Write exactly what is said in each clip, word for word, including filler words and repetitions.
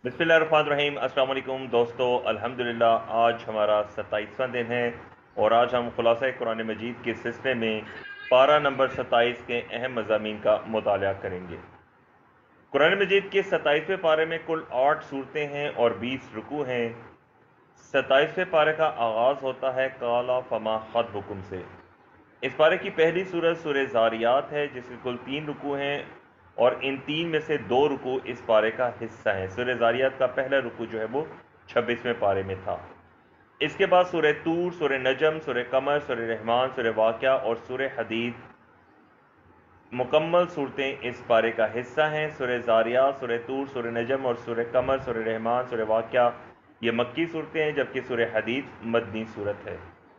बिस्मिल्लाहिर्रहमानिर्रहीम। अस्सलाम वालेकुम दोस्तों, अल्हम्दुलिल्लाह आज हमारा सत्ताईसवां दिन है और आज हम खुलासा कुरान मजीद के सिलसिले में पारा नंबर सत्ताईस के अहम मज़ामीन का मुताला करेंगे। कुरान मजीद के सत्ताईसवें पारे में कुल आठ सूरतें हैं और बीस रुकू हैं। सत्ताईसवें पारे का आगाज़ होता है काला फमा खत हुकुम से। इस पारे की पहली सूरत सूरह ज़ारियात है जिसके कुल तीन रुकू हैं और इन तीन में से दो रुकू इस पारे का हिस्सा हैं। सूरह ज़ारियात का पहला रुकू जो है वो छब्बीसवें पारे में था। इसके बाद सूरह तूर, सूरह नजम, सूरह कमर, सूरह रहमान, सूरह वाक़या और सूरह हदीद मुकम्मल सूरतें इस पारे का हिस्सा हैं। सूरह ज़ारियात, सूरह तूर, सूरह नजम और सूरह कमर, सूरह रहमान, सूरह वाक़या ये मक्की सूरतें हैं जबकि सूरह हदीद मदनी सूरत है।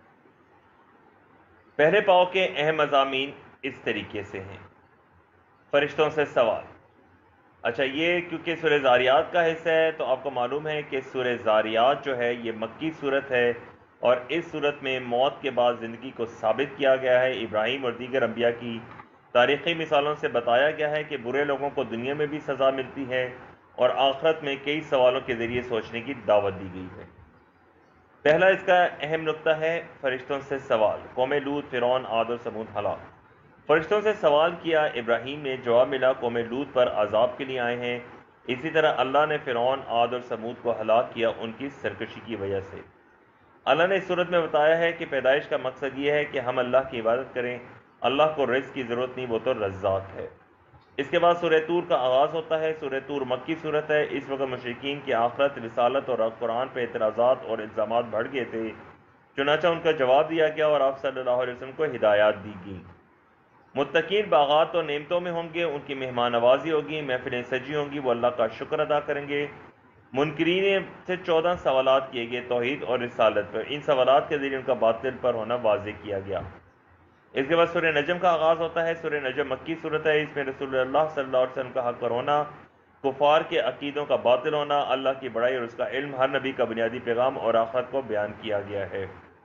पहले पाव के अहम मज़ामीन इस तरीके से हैं। फरिश्तों से सवाल। अच्छा, ये क्योंकि सूरह ज़ारियात का हिस्सा है तो आपको मालूम है कि सूरह ज़ारियात जो है ये मक्की सूरत है और इस सूरत में मौत के बाद ज़िंदगी को साबित किया गया है। इब्राहीम और दीगर अंबिया की तारीख़ी मिसालों से बताया गया है कि बुरे लोगों को दुनिया में भी सज़ा मिलती है और आखिरत में कई सवालों के ज़रिए सोचने की दावत दी गई है। पहला इसका अहम नुक्ता है फरिश्तों से सवाल। कौम लूत, फ़िरौन, आद और समूद हलाक। फरिश्तों से सवाल किया, इब्राहीम ने जवाब मिला कौम लूत पर अजाब के लिए आए हैं। इसी तरह अल्लाह ने फ़िरौन, आद और समूद को हलाक किया उनकी सरकशी की वजह से। अल्लाह ने इस सूरत में बताया है कि पैदाइश का मकसद ये है कि हम अल्लाह की इबादत करें। अल्लाह को रिज़्क़ की ज़रूरत नहीं, वो तो रज़्ज़ाक़ है। इसके बाद सूरह तूर का आगाज़ होता है। सूरह तूर मक्की सूरत है। इस वक्त मुशरिकीन की आखिरत, रिसालत और कुरान पर एतराज़ात और इल्ज़ामात बढ़ गए थे। चुनांचे उनका जवाब दिया गया और आप सल्लल्लाहु अलैहि वसल्लम को हिदायत दी गई। मुत्तकीन बागात और नेमतों में होंगे, उनकी मेहमान नवाजी होगी, महफिलें सजी होंगी, वो अल्लाह का शुक्र अदा करेंगे। मुनकरीन से चौदह सवालात किए गए तौहीद और रिसालत पर। इन सवालात के जरिए उनका बातिल पर होना वाज़ेह किया गया। इसके बाद सूरह नजम का आगाज़ होता है। सूरह नजम मक्की सूरत है। इसमें रसूलुल्लाह सल्लल्लाहु अलैहि वसल्लम का हक पर होना, कुफार के अकीदों का बातिल होना, अल्लाह की बड़ाई और उसका इल्म, हर नबी का बुनियादी पैगाम और आखिरत को बयान किया गया है।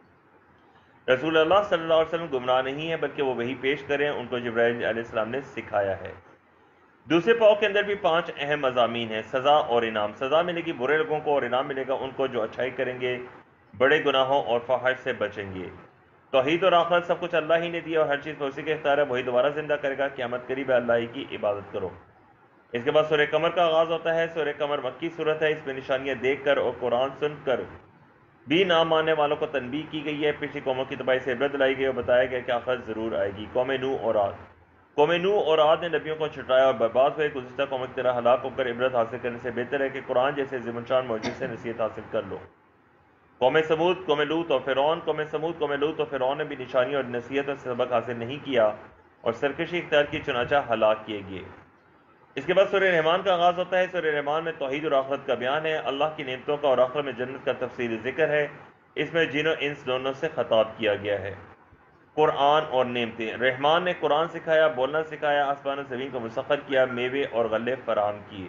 रसूलुल्लाह सल्लल्लाहु अलैहि वसल्लम गुमराह नहीं है बल्कि वो वही पेश करें, उनको जिब्राइल अलैहिस्सलाम ने सिखाया है। दूसरे पाव के अंदर भी पांच अहम मज़ामीन हैं। सज़ा और इनाम। सज़ा मिलेगी बुरे लोगों को और इनाम मिलेगा उनको जो अच्छाई करेंगे, बड़े गुनाहों और फहाश से बचेंगे। तौहीद और आखिरत सब कुछ अल्लाह ही ने दिया और हर चीज़ उसी के इख्तियार है, वही दोबारा जिंदा करेगा। क़यामत करीब है, अल्लाह ही की इबादत करो। इसके बाद सूरह कमर का आगाज़ होता है। सूरह कमर मक्की सूरत है। इसमें निशानियाँ देख कर और कुरान सुनकर भी ना मानने वालों को तनबीह की गई है। पिछली कौमों की तबाही से इबरत लाई गई और बताया गया कि आखिरत ज़रूर आएगी। कौम नूह और आद। कौम नूह और आद ने नबियों को छुटाया और बर्बाद हुए। गुज़िश्ता कौमों की तरह हलाक होकर इबरत हासिल करने से बेहतर है कि कुरान जैसे ज़िमनशान मौजूद से नसीहत हासिल कर लो। कौम समूद, कौम लूत और फ़िरौन। कौम समूद, कौम लूत और फ़िरौन ने भी निशानी और नसीहत से सबक हासिल नहीं किया और सरकशी इख्तियार की, चुनाचा हलाक किए गए। इसके बाद सूरह रहमान का आगाज़ होता है। सूरह रहमान में तौहीद और आखिरत का बयान है, अल्लाह की नेमतों का और आखिरत में जन्नत का तफसीली जिक्र है। इसमें जिनों इंस दोनों से खिताब किया गया है। कुरान और नेमतें। रहमान ने कुरान सिखाया, बोलना सिखाया, आसमान और ज़मीन को मुसख्खर किया, मेवे और गल्ले फराहम किए।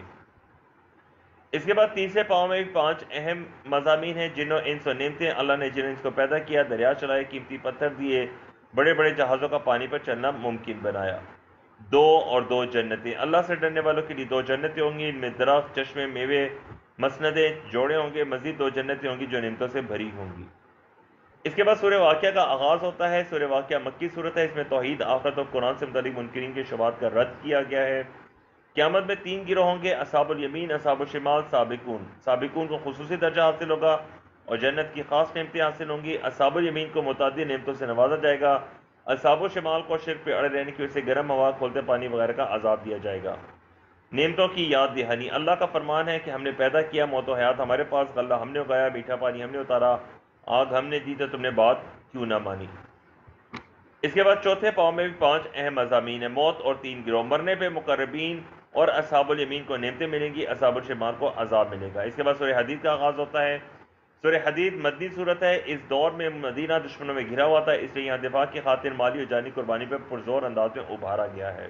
इसके बाद तीसरे पाँव में भी पांच अहम मज़ामीन हैं। जिनों इंस और नेमतें। अल्लाह ने जिन इंस को पैदा किया, दरिया चलाए, कीमती पत्थर दिए, बड़े बड़े जहाज़ों का पानी पर चलना मुमकिन बनाया। दो और दो जन्नतें। अल्लाह से डरने वालों के लिए दो जन्नतें होंगी, इनमें दरख्त, चश्मे, मेवे, मसनदें, जोड़े होंगे। मजीद दो जन्नतें होंगी जो नेमतों से भरी होंगी। इसके बाद सूरह वाक़या का आगाज़ होता है। सूरह वाक़या मक्की सूरत है। इसमें तौहीद, आखिरत और कुरान से मुतालिक मुनकरीन के शुबहात का रद्द किया गया है। क़यामत में तीन गिरोह होंगे, अस्हाबुल यमीन, अस्हाबुल शिमाल, साबिकून। साबिकून को खुसूसी दर्जा हासिल होगा और जन्नत की खास नेमतें हासिल होंगी। अस्हाबुल यमीन को मुतादिद नेमतों से नवाजा जाएगा। अस्हाबुल शिमाल को शिर्क पे अड़े रहने की वजह से गर्म हवा, खोलते पानी वगैरह का अजाब दिया जाएगा। नेमतों की याद दहानी। अल्लाह का फरमान है कि हमने पैदा किया, मौत व हयात हमारे पास, गल्ला हमने उगाया, मीठा पानी हमने उतारा, आग हमने दी तो तुमने बात क्यों ना मानी। इसके बाद चौथे पाँव में भी पांच अहम मज़ामीन है। मौत और तीन गिरोह। मरने पे मुकर्रबीन और अस्हाबुल यमीन को नेमतें मिलेंगी, अस्हाबुल शिमाल को अजाब मिलेगा। इसके बाद सूरह हदीद का आगाज़ होता है। सूरह हदीद मदनी सूरत है। इस दौर में मदीना दुश्मनों में घिरा हुआ था, इसलिए यहाँ दिफा की खातिर माली और जानी कुर्बानी पर पुरजोर अंदाज में उभारा गया है।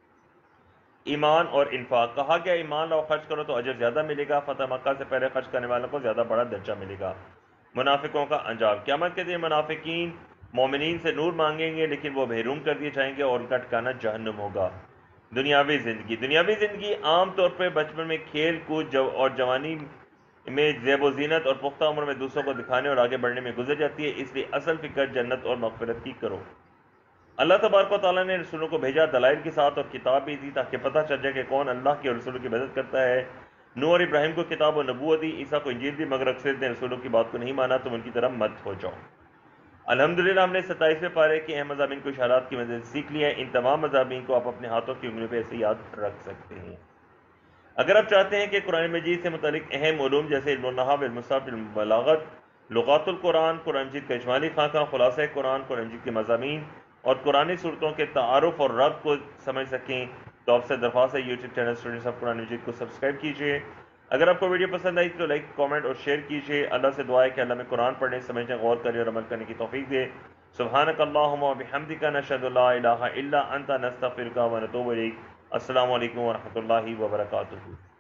ईमान और इन्फाक। कहा गया ईमान लाओ, खर्च करो तो अजर ज्यादा मिलेगा। फतह मक्का से पहले खर्च करने वालों को ज्यादा बड़ा दर्जा मिलेगा। मुनाफिकों का अंजाम। क़यामत के दिन मुनाफिकीन मोमिनीन से नूर मांगेंगे लेकिन वो महरूम कर दिए जाएंगे और उनका ठिकाना जहन्नुम होगा। دنیاوی زندگی دنیاوی زندگی عام طور پہ بچپن میں کھیل کود اور جوانی میں زیب و زینت اور پختہ عمر میں دوسروں کو دکھانے اور آگے بڑھنے میں گزر جاتی ہے، اس لیے اصل فکر جنت اور مغفرت کی کرو۔ اللہ تبارک و تعالیٰ نے رسولوں کو بھیجا دلائل کے ساتھ اور کتاب بھی دی تاکہ پتہ چل جائے کہ کون اللہ کے رسولوں کی مدد کرتا ہے۔ نوح اور ابراہیم کو کتاب و نبوت دی، عیسیٰ کو انجیل دی، مگر اکثر نے رسولوں کی بات کو نہیں مانا، تم ان کی طرح مت ہو جاؤ۔ الحمدللہ ہم نے ستائیسویں پارے کے اہم مضامین کو اشارات کی مدد سے سیکھ لیا ہے۔ ان تمام مضامین کو آپ اپنے ہاتھوں کی انگلیوں پہ ایسے یاد رکھ سکتے ہیں۔ اگر آپ چاہتے ہیں کہ قرآن مجید سے متعلق اہم علوم جیسے علم النحو، علم الصرف، علم البلاغت، لغات القرآن، قرآن مجید کا اجمالی خاکہ، خلاصہ قرآن، قرآن مجید کے مضامین اور قرآنی صورتوں کے تعارف اور ربط کو سمجھ سکیں تو آپ سے درخواست ہے YouTube channel students of Quran Majeed کو سبسکرائب کیجیے۔ اگر آپ کو ویڈیو پسند آئی تو لائک، کامنٹ اور شیئر کیجیے۔ اللہ سے دعا ہے کہ اللہ میں قرآن پڑھنے، سمجھنے، غور کرنے اور عمل کرنے کی توفیق دے۔ سبحانک اللہم و بحمدک، نشہد لا الہ الا انت، نستغفرک و نتوب الیک۔ السلام علیکم ورحمۃ اللہ وبرکاتہ۔